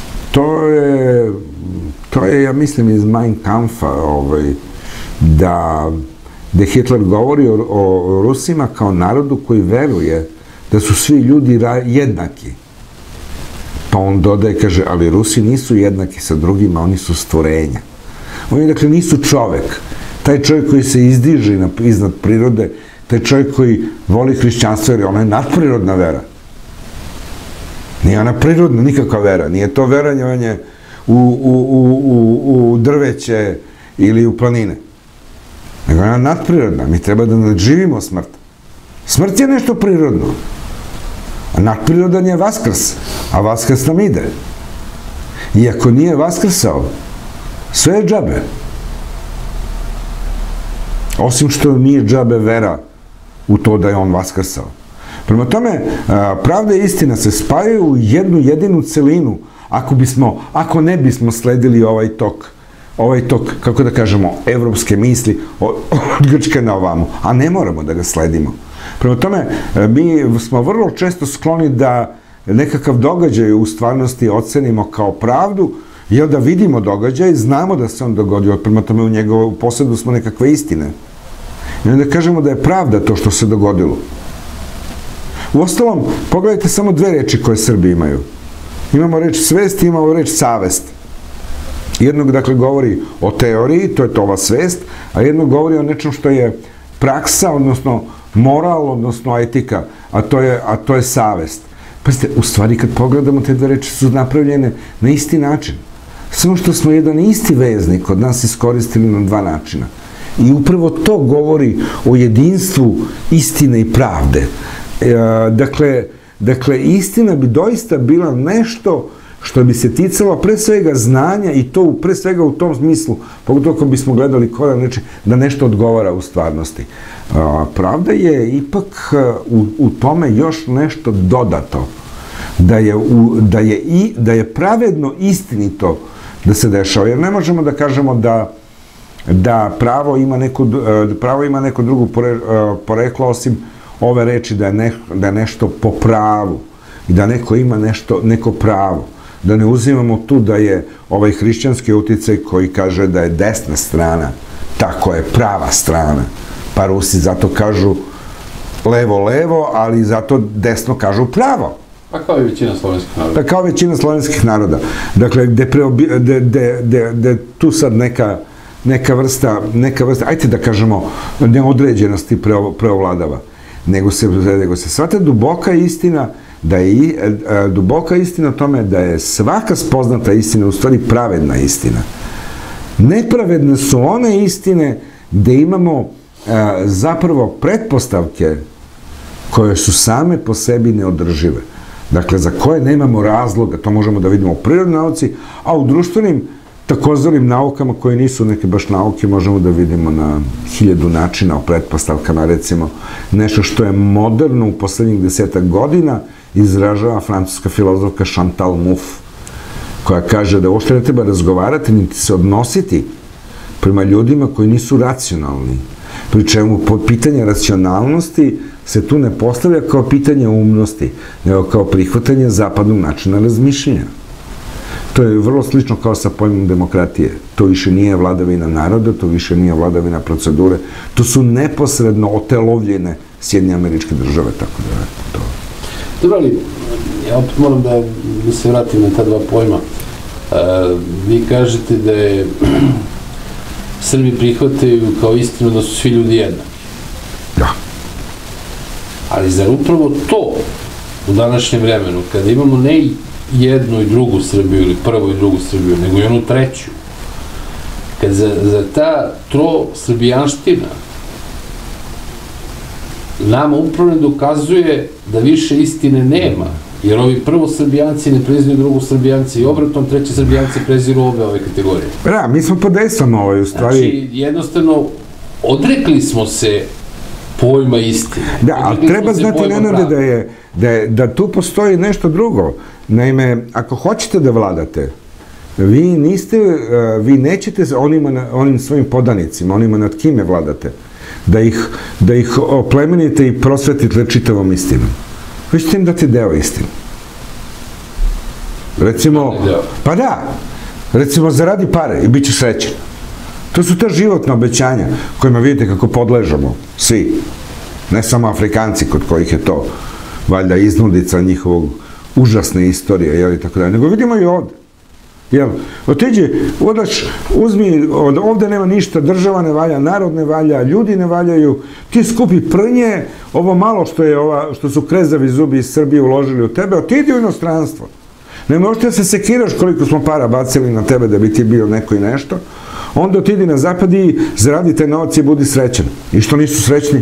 to je, ja mislim, iz Mein Kampfa, da Hitler govori o Rusima kao narodu koji veruje da su svi ljudi jednaki. Pa on dodaje, kaže, ali Rusi nisu jednaki sa drugima, oni su stvorenja. Oni, dakle, nisu čovek. Taj čovjek koji se izdiže iznad prirode, taj čovjek koji voli hrišćanstvo, jer ona je nadprirodna vera. Nije ona prirodna nikakva vera, nije to verovanje u drveće ili u planine. Nego je ona nadprirodna, mi treba da nadživimo smrt. Smrt je nešto prirodno. A nadprirodan je Vaskrs, a Vaskrs nam ide. I ako nije Vaskrsao, sve je džabe. Osim što nije džabe vera u to da je on Vaskrsao. Prema tome, pravda i istina se spajaju u jednu jedinu celinu, ako ne bismo sledili ovaj tok, kako da kažemo, evropske misli od Grčke na ovamo, a ne moramo da ga sledimo. Prema tome, mi smo vrlo često skloni da nekakav događaj u stvarnosti ocenimo kao pravdu, jer da vidimo događaj, znamo da se on dogodio, prema tome u njegovu posledu smo nekakve istine. I onda kažemo da je pravda to što se dogodilo. Uostalom, pogledajte samo dve reči koje Srbi imaju. Imamo reč svest i imamo reč savest. Jednog, dakle, govori o teoriji, to je to ova svest, a jednog govori o nečem što je praksa, odnosno moral, odnosno etika, a to je savest. Pazite, u stvari, kad pogledamo, te dve reči su napravljene na isti način. Samo što smo jedan isti veznik od nas iskoristili na dva načina. I upravo to govori o jedinstvu istine i pravde. Dakle, istina bi doista bila nešto što bi se ticalo pre svega znanja i to pre svega u tom smislu, pogotovo ako bismo gledali da nešto odgovara u stvarnosti. Pravda je ipak u tome još nešto dodato. Da je pravedno istinito da se dešava. Jer ne možemo da kažemo da pravo ima neko drugo poreklo osim ove reči da je nešto po pravu i da neko ima neko pravo. Da ne uzimamo tu da je ovaj hrišćanski uticaj koji kaže da je desna strana, tako je prava strana. Pa Rusi zato kažu levo, ali zato desno kažu pravo. Pa kao i većina slovenskih naroda. Pa kao većina slovenskih naroda. Dakle, gde tu sad neka vrsta, ajte da kažemo, neodređenosti preovladava. Nego se shvata duboka istina o tome da je svaka spoznata istina u stvari pravedna istina. Nepravedne su one istine gde imamo zapravo pretpostavke koje su same po sebi neodržive. Dakle, za koje nemamo razloga, to možemo da vidimo u prirodnoj nauci, a u društvenim takozvanim naukama koje nisu neke baš nauke možemo da vidimo na 1000 načina o pretpostavkama, recimo nešto što je moderno u poslednjih 10 godina izražava francuska filozofka Chantal Mouffe, koja kaže da uopšte ne treba razgovarati niti se odnositi prema ljudima koji nisu racionalni. Pri čemu pitanje racionalnosti se tu ne postavlja kao pitanje umnosti, nego kao prihvatanje zapadnog načina razmišljanja. To je vrlo slično kao sa pojmom demokratije. To više nije vladavina naroda, to više nije vladavina procedure, to su neposredno otelovljene Sjedinjene Američke Države, tako da je to. Dobro, ali ja opet moram da se vratim na ta dva pojma. Vi kažete da je Srbi prihvataju kao istinu da su svi ljudi jednaki. Da. Ali zar upravo to u današnjem vremenu, kada imamo ne jednu i drugu Srbiju, ili prvu i drugu Srbiju, nego i onu treću. Kad za ta srbijanština nama upravo ne dokazuje da više istine nema, jer ovi prvo Srbijanci ne preziru drugu Srbijanci i obratom treći Srbijanci preziru ove kategorije. Da, mi smo pod dejstvom u stvari... Znači, jednostavno, odrekli smo se pojma istine. Da, ali treba znati, Nenade, da tu postoji nešto drugo. Naime, ako hoćete da vladate, vi nećete onim svojim podanicima, onima nad kime vladate, da ih oplemenite i prosvetite čitavom istinom. Vi ćete im dati deo istine. Recimo, pa da, recimo zaradi pare i bit će srećan. To su ta životna obećanja kojima vidite kako podležamo svi, ne samo Afrikanci kod kojih je to valjda iznudica njihovog užasne istorije, nego vidimo i ovde. Otiđi, uzmi, ovde nema ništa, država ne valja, narod ne valja, ljudi ne valjaju, ti skupi prnje, ovo malo što su krezavi zubi iz Srbije uložili u tebe, otidi u inostranstvo. Ne možete se sekiraš koliko smo para bacili na tebe da bi ti bio neko i nešto, onda otidi na zapad i zaradi taj novac i budi srećan. I što nisu srećni?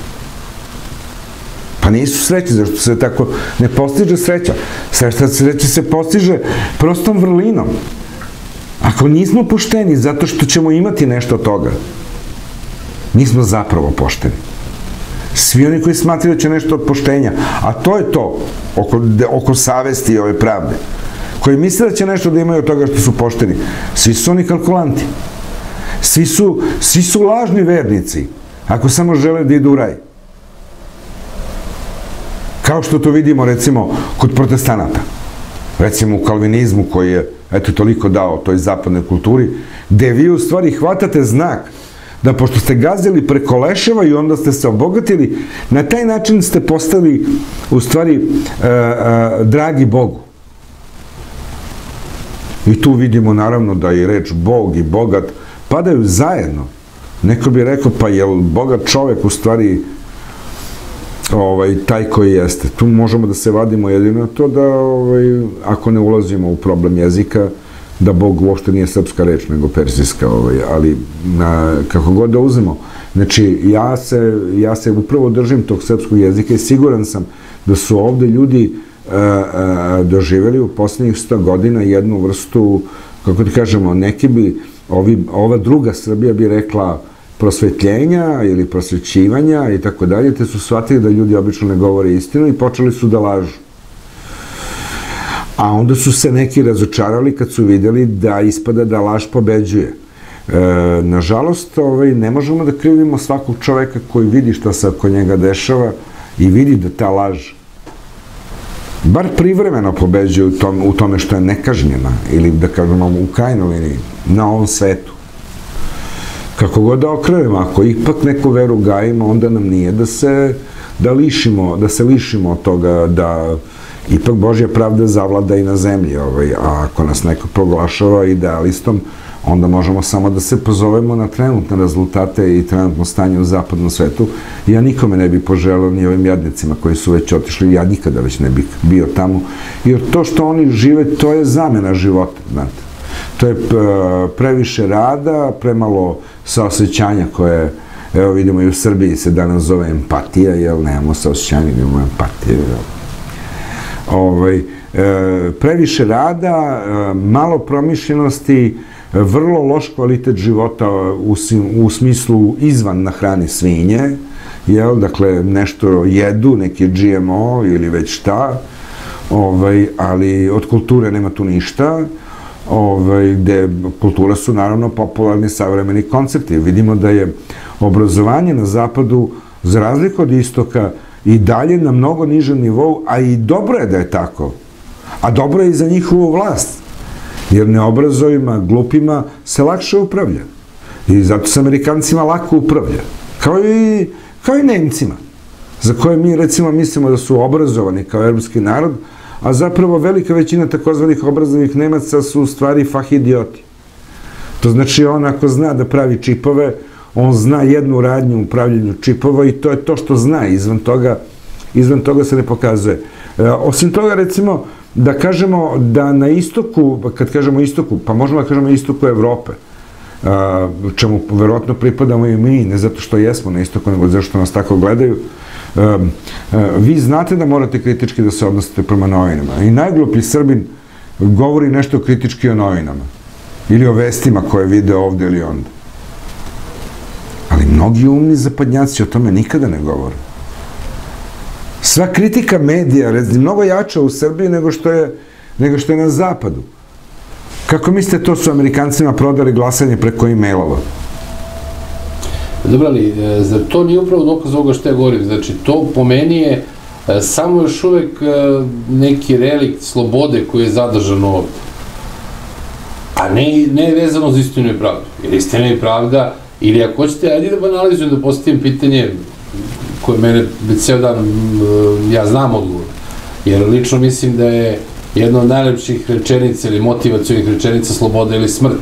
Pa nisu srećni, zašto se tako ne postiže sreća. Sreća se postiže prostom vrlinom. Ako nismo pošteni zato što ćemo imati nešto od toga, nismo zapravo pošteni. Svi oni koji smatraju da će nešto od poštenja, a to je to, oko savesti i ove pravde, koji misle da će nešto da imaju od toga što su pošteni, svi su oni kalkulanti. Svi su lažni vernici, ako samo žele da idu u raj. Kao što to vidimo, recimo, kod protestanata. Recimo u kalvinizmu koji je, eto, toliko dao toj zapadnoj kulturi, gde vi u stvari hvatate znak da pošto ste gazili preko leševa i onda ste se obogatili, na taj način ste postali, u stvari, dragi Bogu. I tu vidimo, naravno, da i reč Bog i bogat padaju zajedno. Neko bi rekao, pa je li bogat čovek u stvari taj koji jeste? Tu možemo da se vadimo jedino to da, ako ne ulazimo u problem jezika, da Bog uopšte nije srpska reč, nego persijska, ali kako god da uzmemo. Znači, ja se upravo držim tog srpskog jezika i siguran sam da su ovde ljudi doživjeli u poslednjih 100 godina jednu vrstu, kako ti kažemo, neki bi, ova druga Srbija bi rekla prosvetljenja ili prosvećivanja i tako dalje, te su shvatili da ljudi obično ne govore istinu i počeli su da lažu. A onda su se neki razočarali kad su videli da ispada da laž pobeđuje. Nažalost, ne možemo da krivimo svakog čoveka koji vidi šta se oko njega dešava i vidi da ta laž bar privremeno pobeđuje u tome što je nekažnjena ili, da kažemo, u krajnjoj liniji, na ovom svetu. Kako god da okrenemo, ako ipak neku veru gajimo, onda nam nije da se lišimo od toga da ipak Božja pravda zavlada i na zemlji, a ako nas neko proglašava idealistom, onda možemo samo da se pozovemo na trenutne rezultate i trenutno stanje u zapadnom svetu. Ja nikome ne bih poželao, ni ovim jadnicima koji su već otišli, ja nikada već ne bih bio tamo, jer to što oni žive, to je zamena života, znate. To je previše rada, premalo saosećanja koje, evo vidimo i u Srbiji se danas zove empatija, jer nemamo saosećanja, imamo empatije, previše rada, malo promišljenosti, vrlo loš kvalitet života u smislu izvan na hrani svinje, dakle nešto jedu, neki GMO ili već šta, ali od kulture nema tu ništa, gde kultura su naravno popularni savremeni koncepti. Vidimo da je obrazovanje na zapadu, za razliku od istoka, i dalje na mnogo nižem nivou, a i dobro je da je tako. A dobro je i za njihovu vlast, jer neobrazovima, glupima se lakše upravlja. I zato se Amerikancima lako upravlja. Kao i Nemcima, za koje mi recimo mislimo da su obrazovani kao evropski narod, a zapravo velika većina takozvanih obrazovnih Nemaca su u stvari fahidioti. To znači on ako zna da pravi čipove, on zna jednu radnju u pravljenju čipova i to je to što zna, izvan toga se ne pokazuje. Osim toga, recimo, da kažemo da na istoku, kad kažemo istoku, pa možemo da kažemo istoku Evrope, čemu verovatno pripadamo i mi, ne zato što jesmo na istoku, nego zato što nas tako gledaju, vi znate da morate kritički da se odnosite prema novinama. I najgluplji Srbin govori nešto kritički o novinama. Ili o vestima koje vide ovde ili onda. Ali mnogi umni zapadnjaci o tome nikada ne govore. Sva kritika medija je mnogo jača u Srbiji nego što je na zapadu. Kako mislite, to su Amerikancima prodali glasanje preko e-mailova? Dobro, ali zar to nije upravo dokaz ovoga što ja govorim? Znači, to po meni je samo još uvek neki relikt slobode koji je zadržan ovde. A ne je vezano za istinu i pravdu. Jer istina i pravda, ili ako hoćete, ajde da banalizujem, da postavim pitanje koje mene ceo dan, ja znam odgovor. Jer lično mislim da je jedna od najlepših rečenica ili motivacionih rečenica sloboda ili smrt.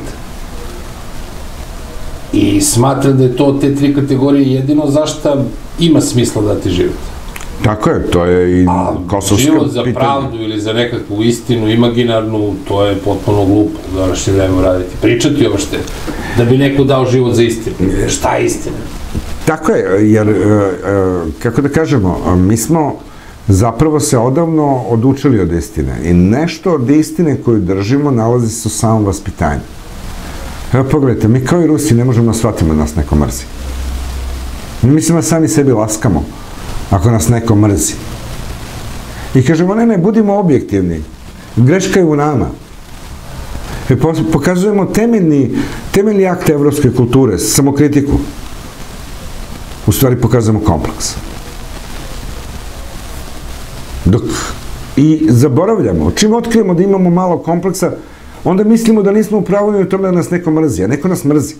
I smatram da je to te tri kategorije jedino zašto ima smisla dati život. Tako je, to je i kosovsko pitanje. Život za pravdu ili za nekakvu istinu imaginarnu, to je potpuno glupo u današnje vreme raditi. Pričati uopšte, da bi neko dao život za istinu. Šta je istina? Tako je, jer, kako da kažemo, mi smo zapravo se odavno odučili od istine i nešto od istine koju držimo nalazi se u samom vaspitanju. Evo pogledajte, mi kao i Rusi ne možemo da shvatimo da nas neko mrzi. Mi mislimo da sami sebi laskamo ako nas neko mrzi. I kažemo, ne, budimo objektivni. Greška je u nama. Pokazujemo temeljni akt evropske kulture, samokritiku. U stvari pokazujemo kompleks. I zaboravljamo, čim otkrijemo da imamo malo kompleksa, onda mislimo da nismo upravljeni u tome da nas neko mrzi, a neko nas mrzi.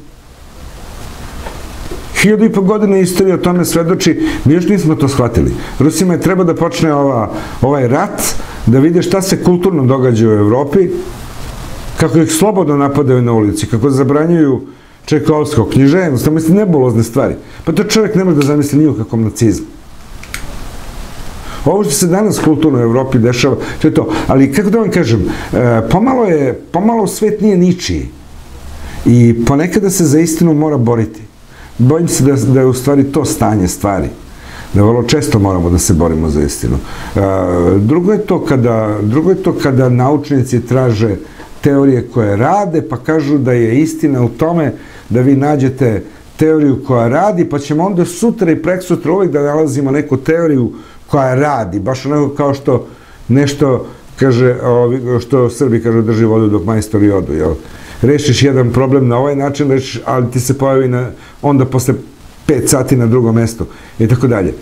1500 godina istorija o tome svedoči, mi još nismo to shvatili. Rusima je treba da počne ovaj rat, da vide šta se kulturno događa u Evropi, kako ih slobodno napadaju na ulici, kako zabranjuju Čajkovskog, književnost, to misli nebulozne stvari. Pa to čovjek ne može da zamisli ni u kakvom nacizmu. Ovo što se danas kulturno u Evropi dešava, to je to. Ali, kako da vam kažem, pomalo svet nije ničiji. I ponekada se za istinu mora boriti. Bojim se da je u stvari to stanje stvari. Da vrlo često moramo da se borimo za istinu. Drugo je to kada naučnici traže teorije koje rade, pa kažu da je istina u tome da vi nađete teoriju koja radi, pa ćemo onda sutra i preksutra uvijek da nalazimo neku teoriju koja radi, baš onako kao što nešto kaže, što Srbi kažu drži vodu dok majstori odu, jel? Rešiš jedan problem na ovaj način, ali ti se pojavi onda posle 5 sati na drugom mestu i tako dalje.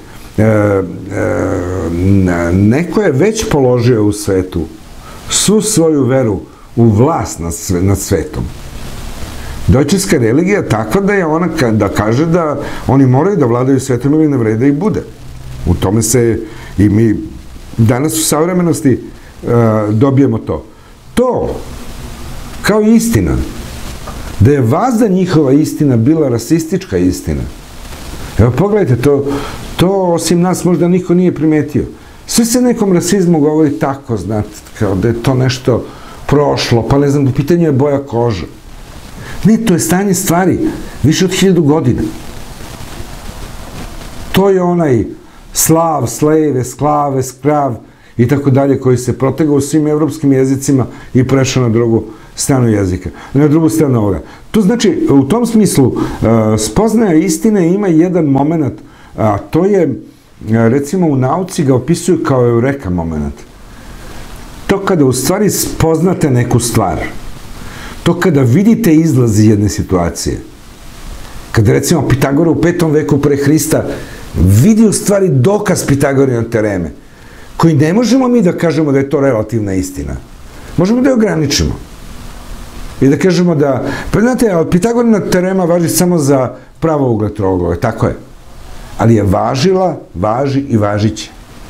Neko je već položio u svetu svu svoju veru u vlast nad svetom. Dojčarska religija je takva da je ona da kaže da oni moraju da vladaju svetom ili ne vrede i bude. U tome se i mi danas u savremenosti dobijemo to. To, kao istina, da je vazda njihova istina bila rasistička istina. Evo pogledajte, to osim nas možda niko nije primetio. Sve se nekom rasizmu govori tako, znate, kao da je to nešto prošlo, pa ne znam, u pitanju je boja kože. Ne, to je stanje stvari, više od 1000 godina. To je onaj slav, slave, sklave, skrav i tako dalje, koji se protegao u svim evropskim jezicima i prešao na drugu stranu jezika, na drugu stranu ovoga. To znači, u tom smislu, spoznaja istine ima jedan moment, a to je, recimo u nauci ga opisuju kao eureka moment. To kada u stvari spoznate neku stvar, to kada vidite izlaz iz jedne situacije, kada recimo Pitagora u 5. veku pre Hrista vidi u stvari dokaz Pitagorinog teoreme, koji ne možemo mi da kažemo da je to relativna istina. Možemo da je ograničimo. I da kažemo da, pa znate, Pitagorina teorema važi samo za pravougle trougla, tako je. Ali je važila, važi i važiće.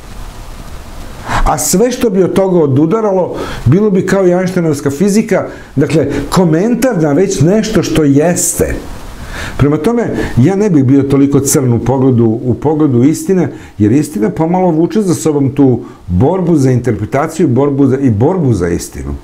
A sve što bi od toga odudaralo, bilo bi kao i Einsteinovska fizika, dakle, komentar na već nešto što jeste. Prema tome, ja ne bih bio toliko crn u pogledu istine, jer istina pomalo vuče za sobom tu borbu za interpretaciju i borbu za istinu.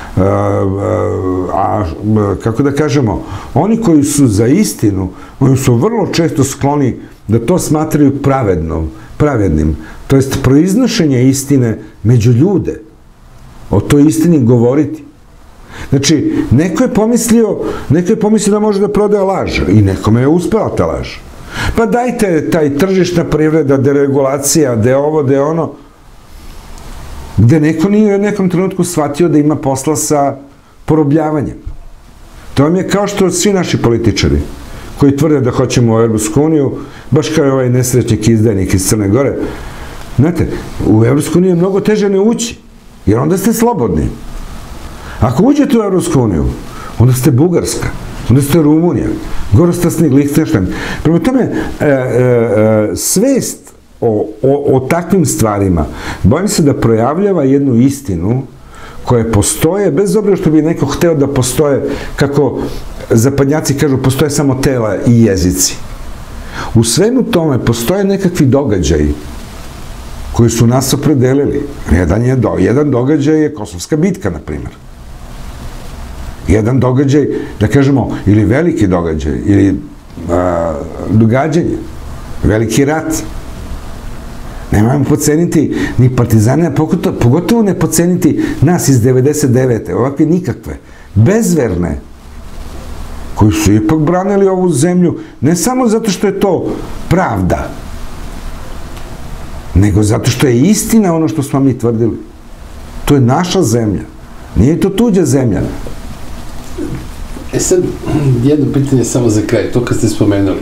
A kako da kažemo, oni koji su za istinu, oni su vrlo često skloni da to smatraju pravednim, to jest proiznošenje istine među ljude, o toj istini govoriti. Znači, neko je pomislio da može da prodaje laž i nekome je uspela ta laž. Pa dajte taj tržišna privreda, deregulacija, da je ovo, da je ono, gde neko nije u nekom trenutku shvatio da ima posla sa porobljavanjem. To vam je kao što svi naši političari koji tvrde da hoćemo u Evropsku uniju, baš kao je ovaj nesrećnik izdajnik iz Crne Gore. Znate, u Evropsku uniju je mnogo teže ne ući, jer onda ste slobodni. Ako uđete u Evropsku uniju, onda ste Bugarska, onda ste Rumunija, Gorostasni, Lihtenštajn. Prema tome, svest o takvim stvarima, bojim se da projavljava jednu istinu koje postoje, bez obzira što bi neko hteo da postoje, kako zapadnjaci kažu, postoje samo tela i jezici. U svemu tome postoje nekakvi događaji koji su nas opredelili. Jedan događaj je Kosovska bitka, na primjer. Jedan događaj, da kažemo, ili veliki događaj, ili događanje, veliki rat. Nemojmo poceniti ni partizane, pogotovo ne poceniti nas iz 99. ovakve nikakve, bezverne, koji su ipak branili ovu zemlju, ne samo zato što je to pravda, nego zato što je istina ono što smo mi tvrdili. To je naša zemlja, nije to tuđa zemlja. Sad, jedno pitanje samo za kraj, to kad ste spomenuli.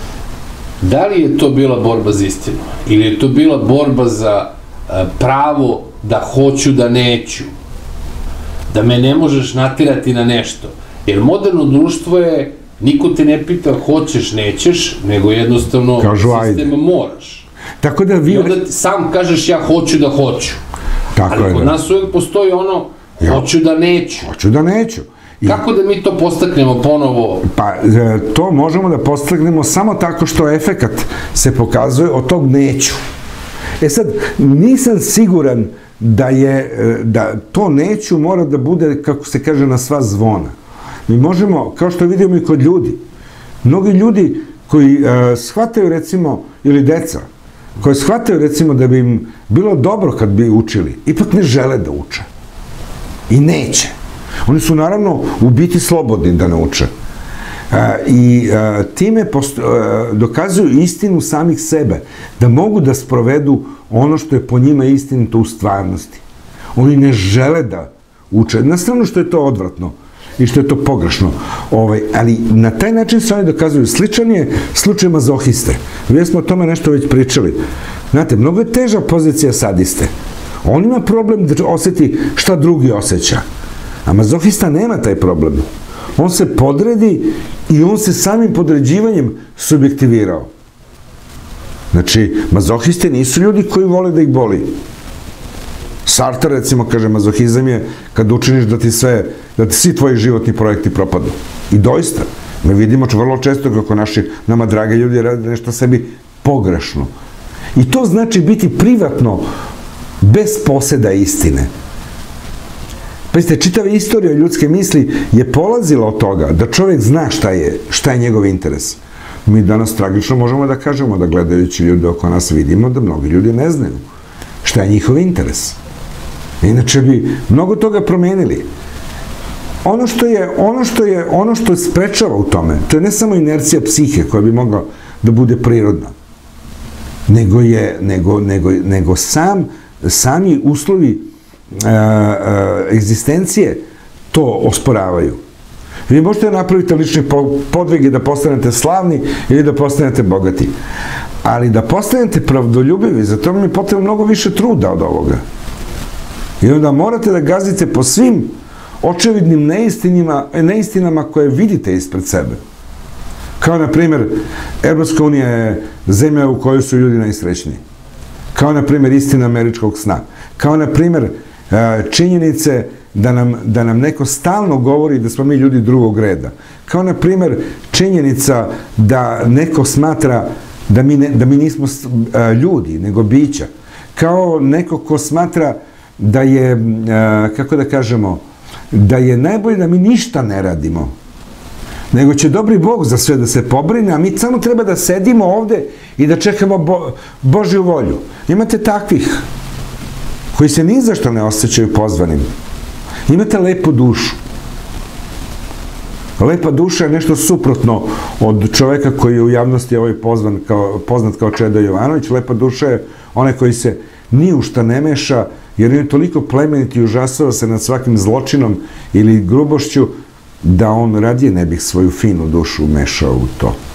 Da li je to bila borba za istinu? Ili je to bila borba za pravo da hoću, da neću? Da me ne možeš natirati na nešto? Jer moderno društvo je, niko te ne pita hoćeš, nećeš, nego jednostavno sistem moraš. Tako da vi... I onda sam kažeš ja hoću da hoću. Ali kod nas uvek postoji ono hoću da neću. Hoću da neću. Kako da mi to postaknemo ponovo? Pa, to možemo da postaknemo samo tako što efekat se pokazuje od tog neću. Sad, nisam siguran da to neću mora da bude, kako se kaže, na sva zvona. Mi možemo, kao što vidimo i kod ljudi, mnogi ljudi koji shvataju, recimo, ili deca, koji shvataju, recimo, da bi im bilo dobro kad bi učili, ipak ne žele da uče. I neće. Oni su naravno u biti slobodni da nauče. I time dokazuju istinu samih sebe, da mogu da sprovedu ono što je po njima istinito u stvarnosti. Oni ne žele da uče. Na stranu što je to odvratno i što je to pogrešno. Ali na taj način se oni dokazuju. Sličan je slučaj mazohiste. Mi smo o tome nešto već pričali. Znate, mnogo je teža pozicija sadiste. On ima problem da osjeti šta drugi osjeća. A mazohista nema taj problem. On se podredi i on se samim podređivanjem subjektivirao. Znači, mazohiste nisu ljudi koji vole da ih boli. Sartre, recimo, kaže, mazohizam je kad učiniš da ti svi tvoji životni projekti propadu. I doista, mi vidimo vrlo često kako nama dragi ljudi rade nešto sebi pogrešno. I to znači biti privatno, bez poseda istine. Pazite, čitava istorija ljudske misli je polazila od toga da čovjek zna šta je njegov interes. Mi danas tragično možemo da kažemo, da gledajući ljude oko nas vidimo da mnogi ljudi ne znaju šta je njihov interes. Inače bi mnogo toga promenili. Ono što sprečava u tome, to je ne samo inercija psihe koja bi mogla da bude prirodna, nego sami uslovi egzistencije to osporavaju. Vi možete napraviti lični podvig i da postanete slavni ili da postanete bogati. Ali da postanete pravdoljubivi, za to mi je potrebno mnogo više truda od ovoga. I onda morate da gazite po svim očevidnim neistinama koje vidite ispred sebe. Kao, na primjer, Evropska unija je zemlja u kojoj su ljudi najsrećniji. Kao, na primjer, istina američkog sna. Kao, na primjer, činjenice da nam neko stalno govori da smo mi ljudi drugog reda. Kao, na primer, činjenica da neko smatra da mi nismo ljudi, nego bića. Kao neko ko smatra da je, kako da kažemo, da je najbolje da mi ništa ne radimo, nego će dobri Bog za sve da se pobrine, a mi samo treba da sedimo ovde i da čekamo Božju volju. Imate takvih koji se ni za što ne osjećaju pozvanim. Imate lepu dušu. Lepa duša je nešto suprotno od čoveka koji je u javnosti poznat kao Čedo Jovanović. Lepa duša je onaj koji se ni u šta ne meša, jer je toliko plemenit i užasava se nad svakim zločinom ili grubošću, da on radije ne bih svoju finu dušu mešao u to.